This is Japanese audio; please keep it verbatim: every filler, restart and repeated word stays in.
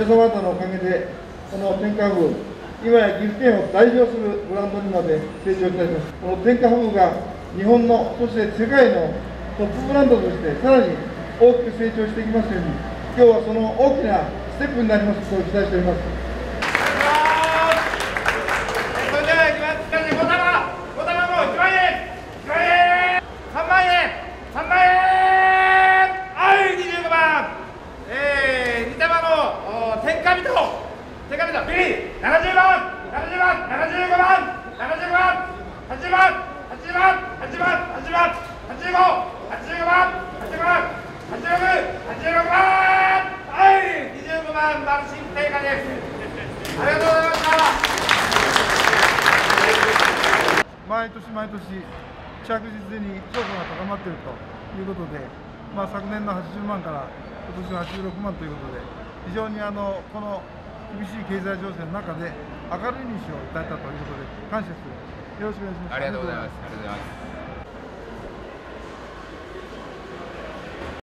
皆様方のおかげで、この天下富、今や岐阜県を代表するブランドにまで成長いたします。この天下富が日本の、そして世界のトップブランドとして、さらに大きく成長していきますように、今日はその大きなステップになりますことを期待しております。 それではいきます。ご玉、ご玉もいちまんえん、いちまんえん、さんまんえん、さんまんえん、はい、にじゅうごばん、えー、に玉の天下人、天下人、ビリ、ななじゅうばん、ななじゅうばん、ななじゅうごばん、ななじゅうごばん、はちじゅうばん、はちじゅうばん、はちじゅうばん、はちじゅうばん、はちじゅうご、はちじゅうごばん、はちじゅうごばん、はちじゅうろく、はちじゅうろくばん、はい、にじゅうごばん、マルシン定価です。ありがとうございました。 毎年毎年、着実に評価が高まっているということで、まあ、昨年のはちじゅうまんから今年のはちじゅうろくまんということで、非常にあのこの厳しい経済情勢の中で明るいニュースをいただいたということで、感謝しています。よろしくお願いします。 ありがとうございます。ありがとうございます。